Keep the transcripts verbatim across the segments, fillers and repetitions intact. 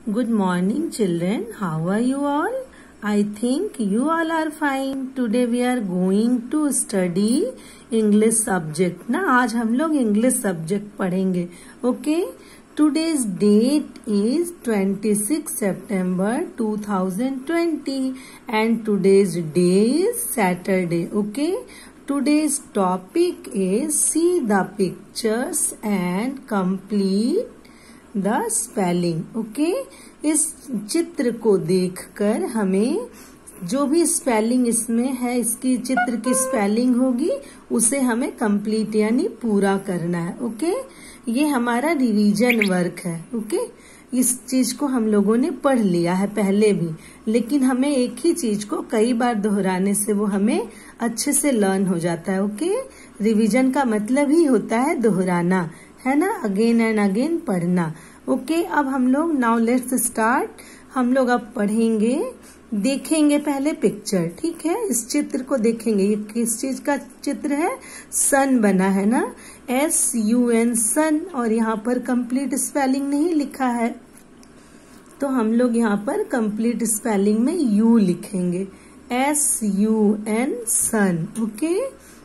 Good morning, children. How are you all? I think you all are fine. Today we are going to study English subject. ना आज हम लोग English subject पढ़ेंगे. Okay? Today's date is twenty-sixth September two thousand twenty and today's day is Saturday. Okay? Today's topic is see the pictures and complete the spelling. Okay, इस चित्र को देखकर हमें जो भी स्पेलिंग इसमें है, इसकी चित्र की स्पेलिंग होगी, उसे हमें कंप्लीट यानी पूरा करना है. ओके, ये हमारा रिवीजन वर्क है. ओके, इस चीज को हम लोगों ने पढ़ लिया है पहले भी, लेकिन हमें एक ही चीज को कई बार दोहराने से वो हमें अच्छे से लर्न हो जाता है. ओके, रिवीजन का मतलब ही होता है दोहराना, है ना, अगेन एंड अगेन पढ़ना. ओके okay, अब हम लोग नाउ लेट्स स्टार्ट. हम लोग अब पढ़ेंगे, देखेंगे पहले पिक्चर. ठीक है, इस चित्र को देखेंगे. ये किस चीज का चित्र है? सन बना है ना, एस यू एन सन. और यहाँ पर कंप्लीट स्पेलिंग नहीं लिखा है, तो हम लोग यहाँ पर कंप्लीट स्पेलिंग में यू लिखेंगे, S U N sun. Okay,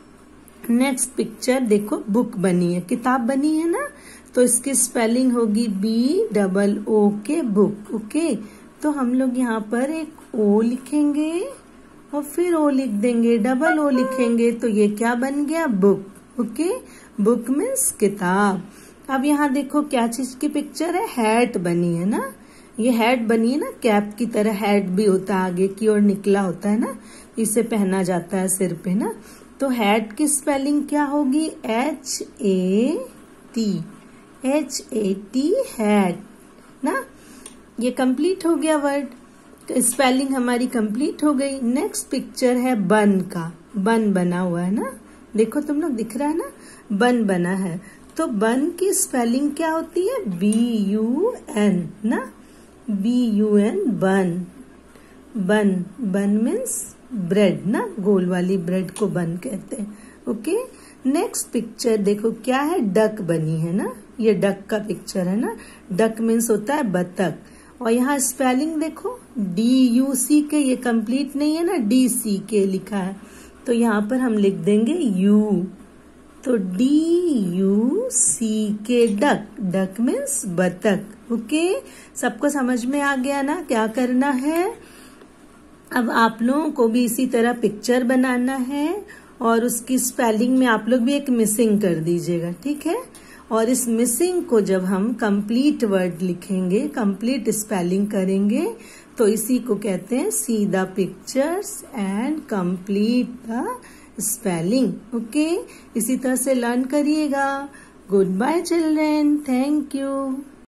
next picture देखो, बुक बनी है, किताब बनी है ना, तो इसकी स्पेलिंग होगी बी डबल ओ के बुक. ओके, तो हम लोग यहाँ पर एक ओ लिखेंगे और फिर ओ लिख देंगे, डबल ओ लिखेंगे, तो ये क्या बन गया? बुक. ओके, बुक मीन्स किताब. अब यहाँ देखो क्या चीज की पिक्चर है? हैट बनी है ना, ये हैट बनी है ना, कैप की तरह हैट भी होता है, आगे की ओर निकला होता है ना, इसे पहना जाता है सिर पे ना. तो हैट की स्पेलिंग क्या होगी? H A T, H A T hat ना. ये कंप्लीट हो गया वर्ड, स्पेलिंग हमारी कंप्लीट हो गई. नेक्स्ट पिक्चर है बन का. बन बना हुआ है ना, देखो तुम लोग, दिख रहा है ना, बन बना है. तो बन की स्पेलिंग क्या होती है? बी यू एन ना, B U N bun. Bun बन मीन्स ब्रेड ना, गोल वाली ब्रेड को बन कहते हैं. ओके, नेक्स्ट पिक्चर देखो क्या है? डक बनी है ना, ये डक का पिक्चर है ना. डक मीन्स होता है बतख. और यहाँ स्पेलिंग देखो, डी यू सी के, ये कंप्लीट नहीं है ना, डी सी के लिखा है, तो यहाँ पर हम लिख देंगे यू. तो D U C K duck, duck means बतख. ओके, सबको समझ में आ गया ना क्या करना है? अब आप लोगों को भी इसी तरह पिक्चर बनाना है और उसकी स्पेलिंग में आप लोग भी एक मिसिंग कर दीजिएगा. ठीक है, और इस मिसिंग को जब हम कंप्लीट वर्ड लिखेंगे, कंप्लीट स्पेलिंग करेंगे, तो इसी को कहते हैं see the pictures and complete the spelling. Okay, इसी तरह से लर्न करिएगा. Good bye children, thank you.